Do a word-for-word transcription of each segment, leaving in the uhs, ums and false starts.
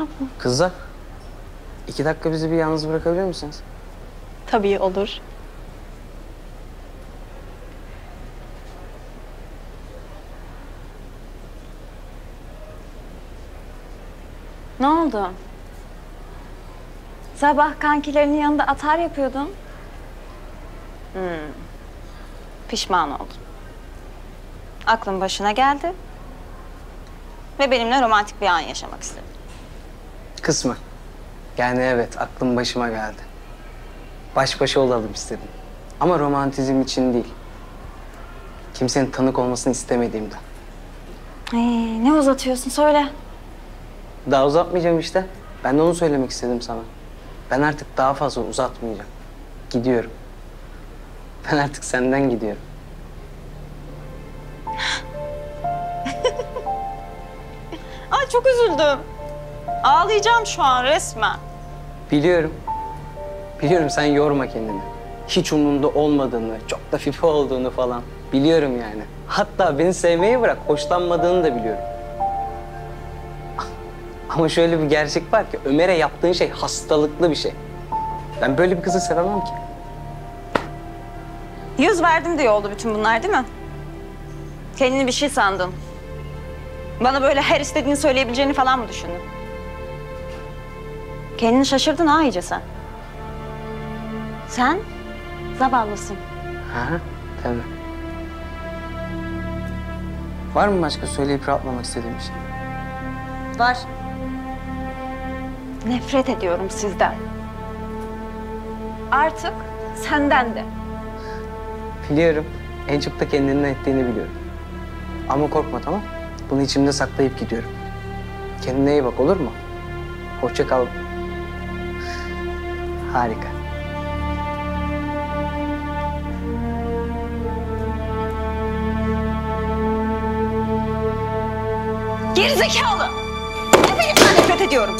bu? Kızlar, iki dakika bizi bir yalnız bırakabilir misiniz? Tabii olur. Ne oldu? Sabah kankilerinin yanında atar yapıyordun. Hmm. Pişman oldun. Aklın başına geldi. Ve benimle romantik bir an yaşamak istedin. Kısmen. Yani evet, aklım başıma geldi. Baş başa olalım istedim. Ama romantizm için değil. Kimsenin tanık olmasını istemediğimden. Ee, ne uzatıyorsun söyle. Daha uzatmayacağım işte. Ben de onu söylemek istedim sana. Ben artık daha fazla uzatmayacağım. Gidiyorum. Ben artık senden gidiyorum. Ay çok üzüldüm. Ağlayacağım şu an resmen. Biliyorum. Biliyorum, sen yorma kendini. Hiç umurumda olmadığını, çok da fifi olduğunu falan. Biliyorum yani. Hatta beni sevmeyi bırak, hoşlanmadığını da biliyorum. Ama şöyle bir gerçek var ki, Ömer'e yaptığın şey hastalıklı bir şey. Ben böyle bir kızı sevemem ki. Yüz verdim diye oldu bütün bunlar değil mi? Kendini bir şey sandın. Bana böyle her istediğini söyleyebileceğini falan mı düşündün? Kendini şaşırdın ha iyice sen. Sen zavallısın. Ha, tabii. Var mı başka söyleyip rahatlamak istediğim bir şey? Var. Nefret ediyorum sizden. Artık senden de. Biliyorum. En çok da kendinden ettiğini biliyorum. Ama korkma, tamam? Bunu içimde saklayıp gidiyorum. Kendine iyi bak, olur mu? Hoşça kal. Harika. Gerizekalı! Hepinizden nefret ediyorum.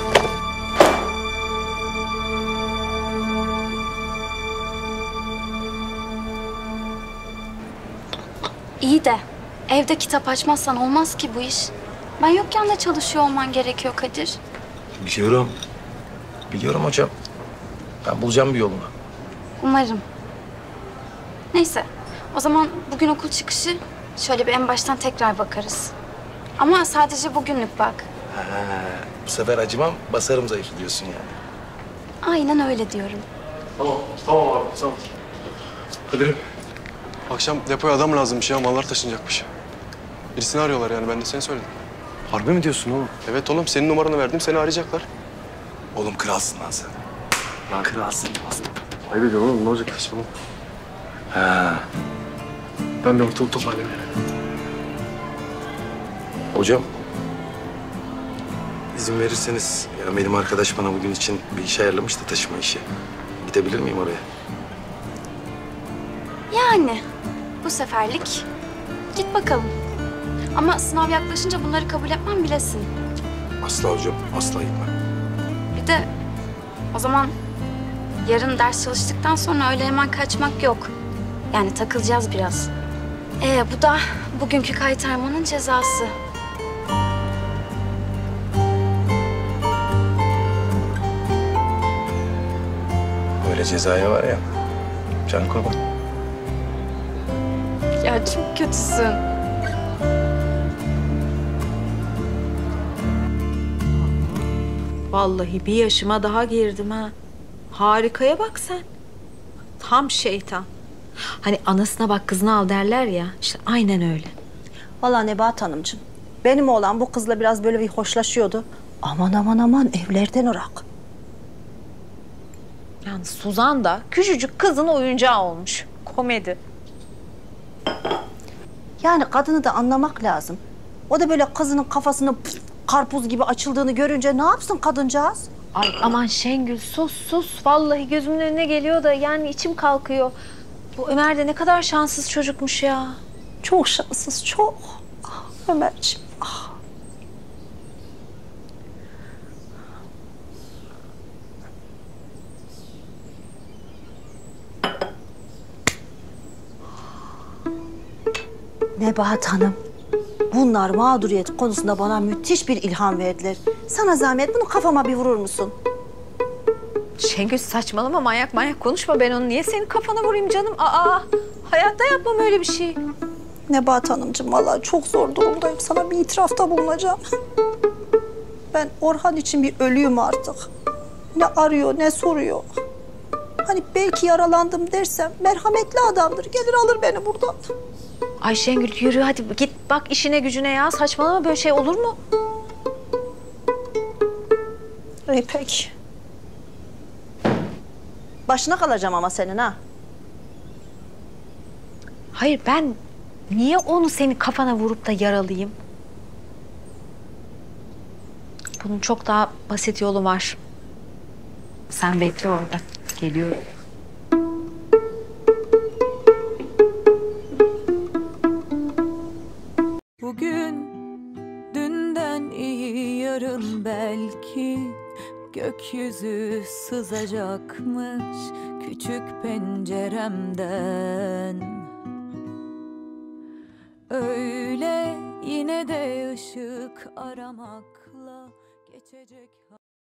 İyi de evde kitap açmazsan olmaz ki bu iş. Ben yokken de çalışıyor olman gerekiyor Kadir. Biliyorum. Biliyorum hocam. Ben bulacağım bir yolunu. Umarım. Neyse, o zaman bugün okul çıkışı şöyle bir en baştan tekrar bakarız. Ama sadece bugünlük bak. Ha, bu sefer acımam, basarım zayıfı diyorsun yani. Aynen öyle diyorum. Tamam, tamam abi, tamam. Kadir'im, akşam depoya adam lazımmış ya, mallar taşınacakmış. Birisini arıyorlar yani, ben de seni söyledim. Harbi mi diyorsun oğlum? Evet oğlum, senin numaranı verdim, seni arayacaklar. Oğlum kralsın lan sen. Lan kralsın. Ayıp ediyorum oğlum, ne olacak saçma? Ha. Ben de ortalık toparlayayım yani. Hocam, izin verirseniz, ya benim arkadaş bana bugün için bir iş ayarlamış da taşıma işi. Gidebilir miyim oraya? Yani bu seferlik git bakalım. Ama sınav yaklaşınca bunları kabul etmem bilesin. Asla hocam, asla gitmem. Bir de o zaman yarın ders çalıştıktan sonra öyle hemen kaçmak yok. Yani takılacağız biraz. Ee, bu da bugünkü kaytarmanın cezası. Böyle cezaya var ya, can kurban. Ya çok kötüsün. Vallahi bir yaşıma daha girdim ha. Harikaya bak sen. Tam şeytan. Hani anasına bak kızını al derler ya. İşte aynen öyle. Vallahi Nebahat Hanımcığım, benim oğlan bu kızla biraz böyle bir hoşlaşıyordu. Aman aman aman, evlerden ırak. Yani Suzan da küçücük kızın oyuncağı olmuş. Komedi. Yani kadını da anlamak lazım. O da böyle kızının kafasının püf, karpuz gibi açıldığını görünce ne yapsın kadıncağız? Ay aman Şengül sus sus. Vallahi gözümün önüne geliyor da yani içim kalkıyor. Bu Ömer de ne kadar şanssız çocukmuş ya. Çok şanssız, çok. Ah, Ömerciğim, ah. Nebahat Hanım, Bunlar mağduriyet konusunda bana müthiş bir ilham verdiler. Sana zahmet bunu kafama bir vurur musun? Şengül saçmalama, manyak manyak konuşma. Ben onu niye senin kafana vurayım canım? Aa, hayatta yapmam öyle bir şey. Nebahat Hanımcığım vallahi çok zor durumdayım. Sana bir itirafta bulunacağım. Ben Orhan için bir ölüyüm artık. Ne arıyor ne soruyor. Hani belki yaralandım dersem merhametli adamdır. Gelir alır beni buradan. Ay Şengül yürü hadi git bak işine gücüne ya. Saçmalama, böyle şey olur mu? İyi peki. Başına kalacağım ama senin ha. Hayır, ben niye onu senin kafana vurup da yaralayayım? Bunun çok daha basit yolu var. Sen bekle orada. Geliyorum. Bugün dünden iyi, yarın belki gökyüzü sızacakmış küçük penceremden. Öyle yine de ışık aramakla geçecek.